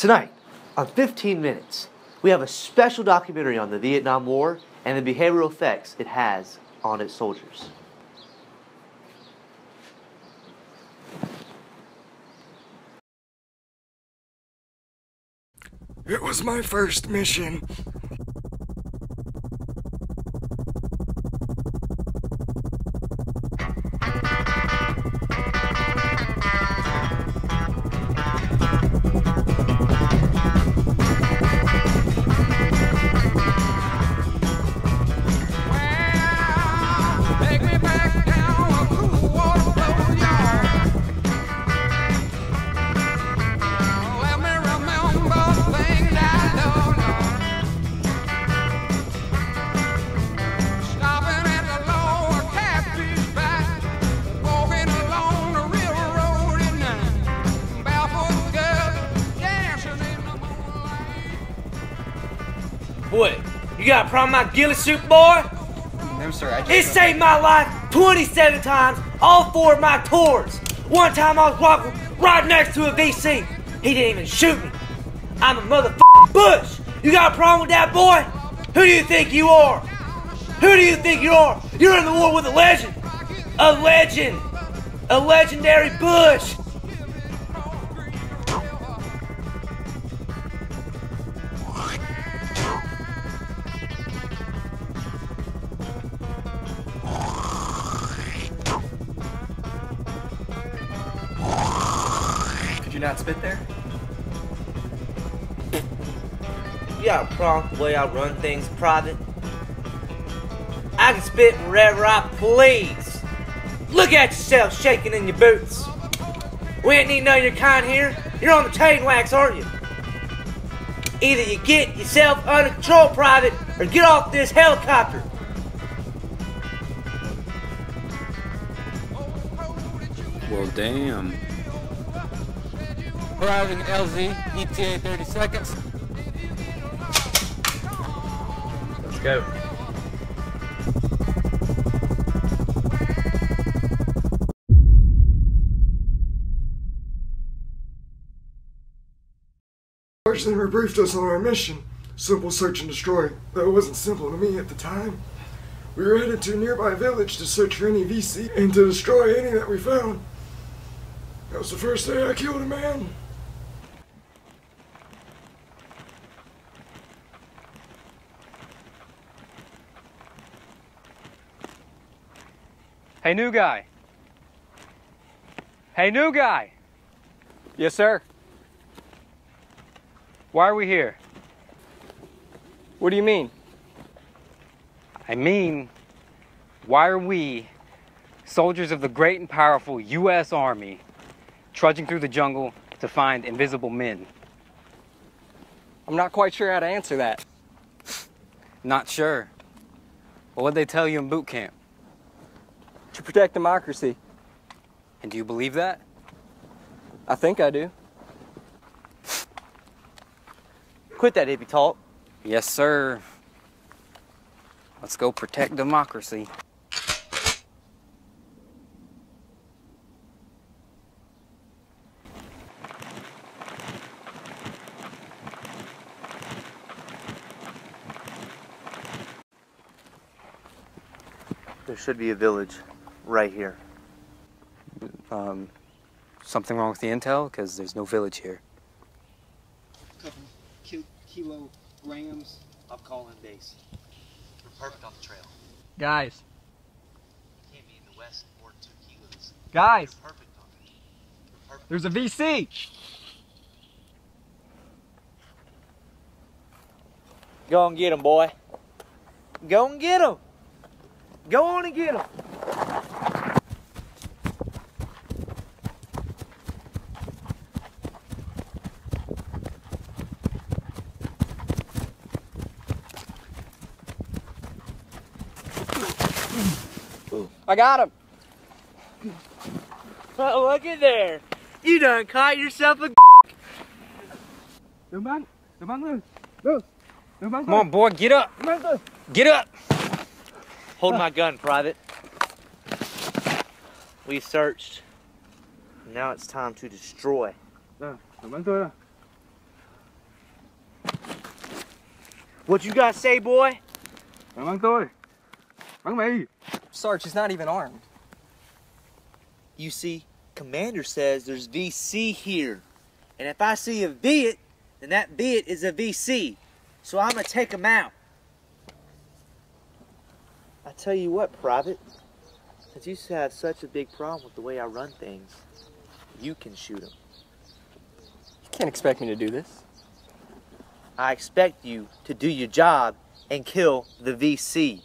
Tonight, on 15 Minutes, we have a special documentary on the Vietnam War and the behavioral effects it has on its soldiers. It was my first mission. Boy, you got a problem with my ghillie suit, boy? No, sir, It saved my life 27 times, all 4 of my tours. One time I was walking right next to a VC. He didn't even shoot me. I'm a motherfucking Bush. You got a problem with that, boy? Who do you think you are? Who do you think you are? You're in the war with a legend. A legend. A legendary Bush. Could you not spit there? You got a problem with the way I run things private? I can spit wherever I please. Look at yourself shaking in your boots. We ain't need none of your kind here. You're on the chain wax, aren't you? Either you get yourself under control, private, or get off this helicopter. Well, damn. Arriving LZ, ETA 30 seconds. Let's go. Sergeant never briefed us on our mission. Simple search and destroy. That wasn't simple to me at the time. We were headed to a nearby village to search for any VC and to destroy any that we found. That was the first day I killed a man. Hey, new guy. Hey, new guy. Yes, sir. Why are we here? What do you mean? I mean, why are we, soldiers of the great and powerful U.S. Army, trudging through the jungle to find invisible men? I'm not quite sure how to answer that. Not sure? Well, what'd they tell you in boot camp? To protect democracy. And do you believe that? I think I do. Quit that hippie talk. Yes, sir. Let's go protect democracy. There should be a village right here. Something wrong with the intel? Because there's no village here. Couple kilograms. I'm calling base. We're perfect on the trail. Guys. Can't be in the west or 2 kilos. Guys. We're perfect on it. We're perfect. There's a VC. Go and get him, boy. Go and get him. Go on and get him. I got him. Oh, look at there. You done caught yourself a Come on, boy, get up. Get up. Hold my gun, Private. We searched. Now it's time to destroy. What you got to say, boy? Sarge, he's not even armed. You see, Commander says there's VC here. And if I see a Viet, then that Viet is a VC. So I'm gonna take him out. I tell you what, Private, since you have such a big problem with the way I run things, you can shoot him. You can't expect me to do this. I expect you to do your job and kill the VC.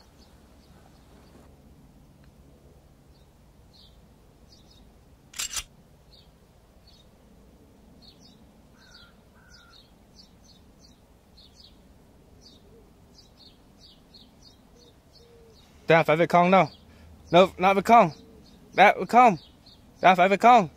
Đã phải về con đâu. No, not về con. Đã về con. Đã phải về con.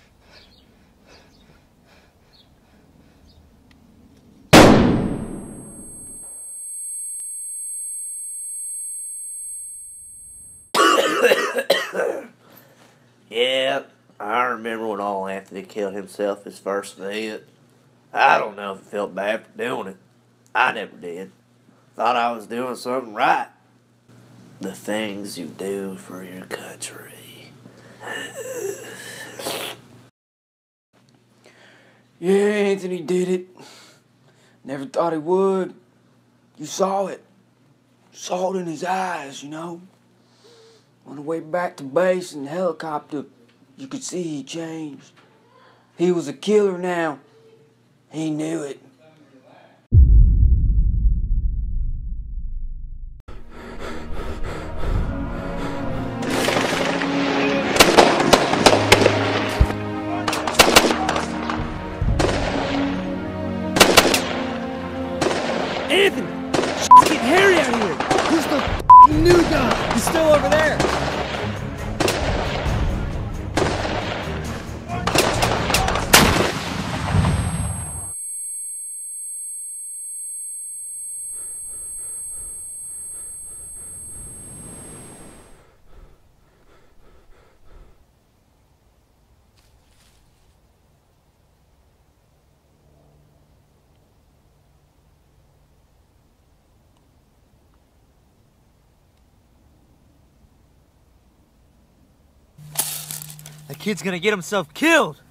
Yeah, I remember when all Anthony killed himself his first Viet. I don't know if he felt bad for doing it. I never did. Thought I was doing something right. The things you do for your country. Yeah, Anthony did it. Never thought he would. You saw it. Saw it in his eyes, you know. On the way back to base in the helicopter, you could see he changed. He was a killer now. He knew it. Anthony! It's getting hairy out here! Who's the f***ing new guy? He's still over there. That kid's gonna get himself killed!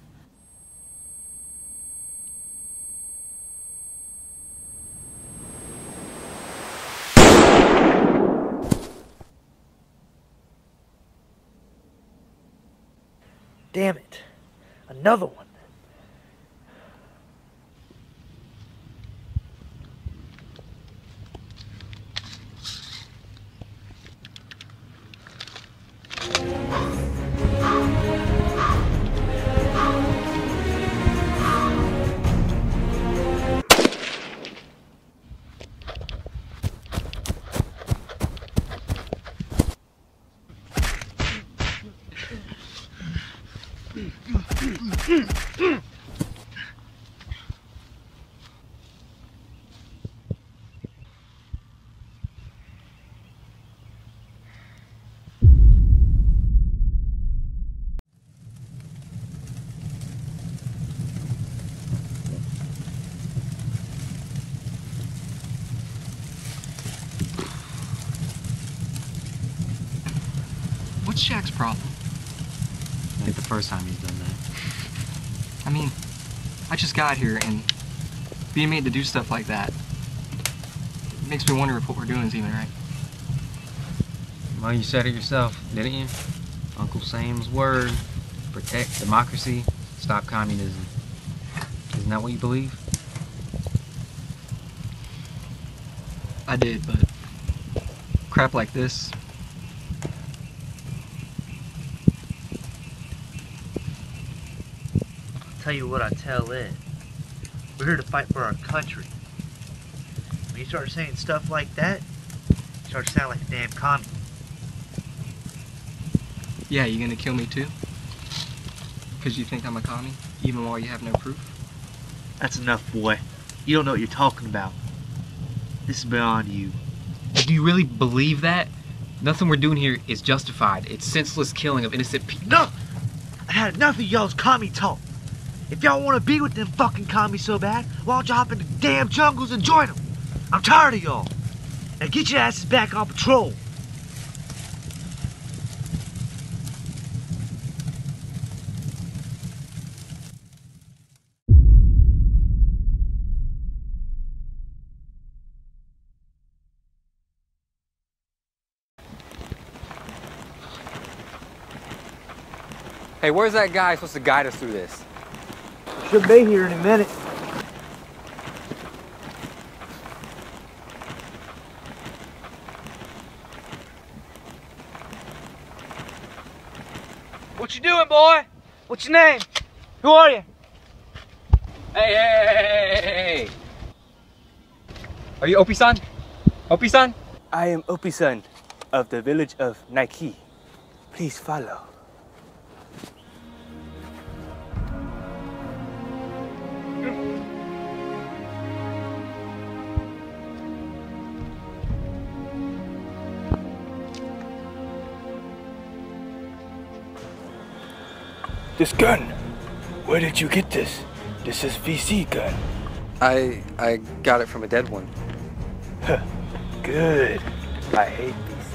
Damn it. Another one. What's Shaq's problem? I think the first time he's done that. I mean, I just got here and being made to do stuff like that it makes me wonder if what we're doing is even right. Well, you said it yourself, didn't you? Uncle Sam's word. Protect democracy, stop communism. Isn't that what you believe? I did, but crap like this. Tell you what I tell Ed. We're here to fight for our country. When you start saying stuff like that, you start to sound like a damn commie. Yeah, you gonna kill me too? Because you think I'm a commie, even while you have no proof? That's enough, boy. You don't know what you're talking about. This is beyond you. Do you really believe that? Nothing we're doing here is justified. It's senseless killing of innocent people. No! I had enough of y'all's commie talk. If y'all want to be with them fucking commies so bad, why don't you hop in the damn jungles and join them? I'm tired of y'all. Now get your asses back on patrol. Hey, where's that guy supposed to guide us through this? Should be here in a minute. What you doing, boy? What's your name? Who are you? Hey! Are you Opie-san? Opie-san? I am Opie-san of the village of Nike. Please follow. This gun, where did you get this? This is VC gun. I got it from a dead one. Huh. Good. I hate VC.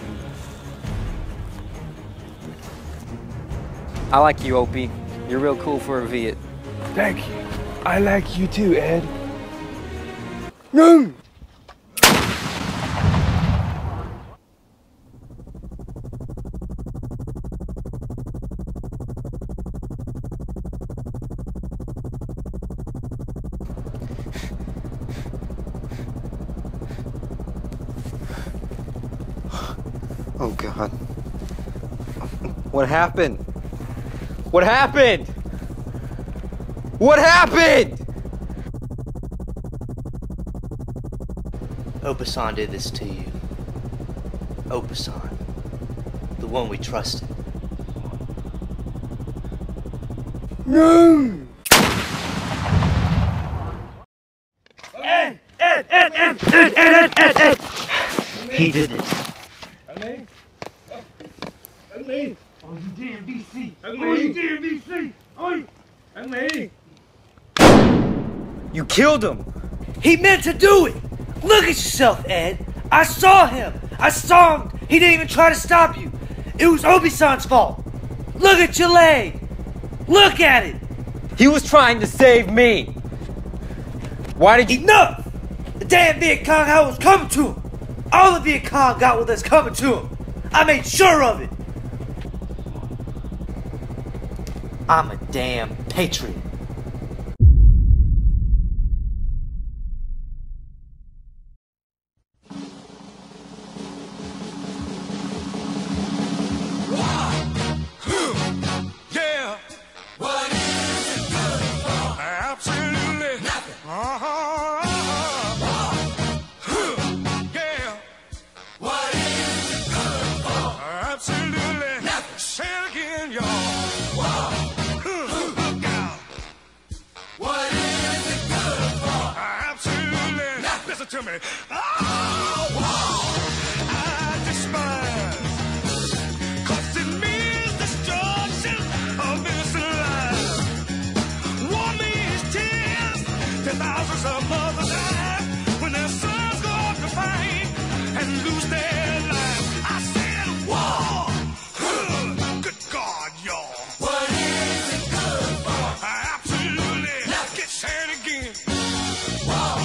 I like you, Opie. You're real cool for a Viet. Thank you. I like you too, Ed. No! Oh God. What happened? What happened? What happened? Opie-san did this to you. Opie-san. The one we trusted. No! Ed! He did this. You killed him! He meant to do it! Look at yourself, Ed! I saw him! I saw him! He didn't even try to stop you! It was Opie-san's fault! Look at your leg! Look at it! He was trying to save me! Why did you— Enough! The damn Viet Cong hell was coming to him! All the Viet Cong got what was coming to him! I made sure of it! I'm a damn patriot. Yeah. What is it good for? Absolutely nothing. Yeah. What is it good for? Absolutely nothing. Say it again, y'all. Look out. What is it good for? Absolutely nothing. Listen to me. I despise. 'Cause it means destruction of innocent lives. War means tears. 10,000s of mothers die when their sons go off to fight and lose their lives. I said war. Good God, y'all. What is it good for? Absolutely. Get said again. War.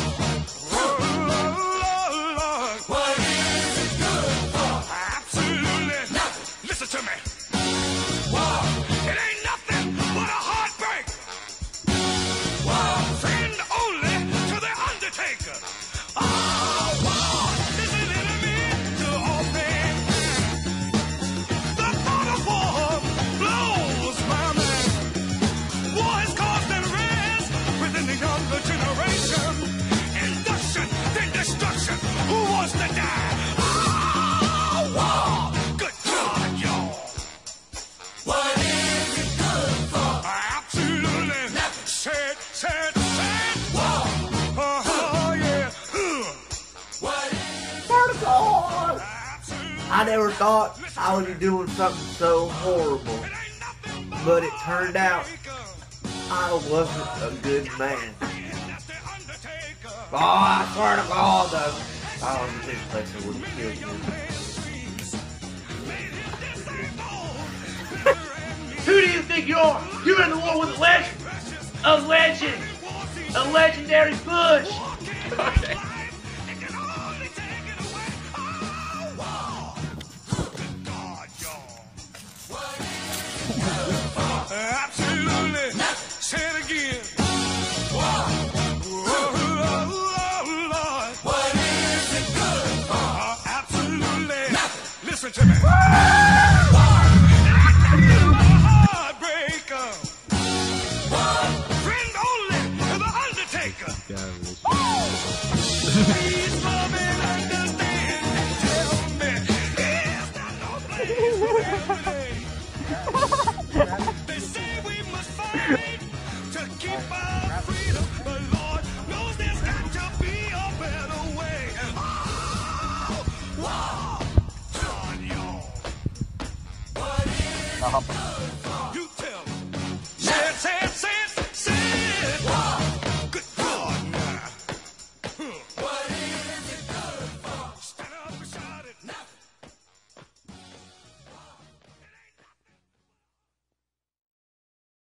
Lord. What is it good for? Absolutely. Nothing. Listen to me. War. It ain't nothing but a heartbreak. War. Friend only to the undertaker. Oh, war. This is enemy to all things. The thought of war blows my mind. War has caused unrest within the younger generation. Induction, then destruction. Who wants to die? Oh, war. Good God, y'all. What is it good for? Absolutely nothing. Said. War. Yeah. What is I never thought I would be doing something so horrible, but it turned out I wasn't a good man. Oh, I swear to God, though. Oh, this place would have killed you. Who do you think you are? You're in the war with a legend. A legend. A legendary Bush. Okay. Absolutely. Say it again. Lord. What is it good for? Absolutely. Listen to me. Heartbreaker. Friend only to the Undertaker. Please love and understand and tell me. Is there no place for me? They say we must fight to keep our freedom, but Lord knows there's got to be a better way. Oh, whoa, John, y'all. What is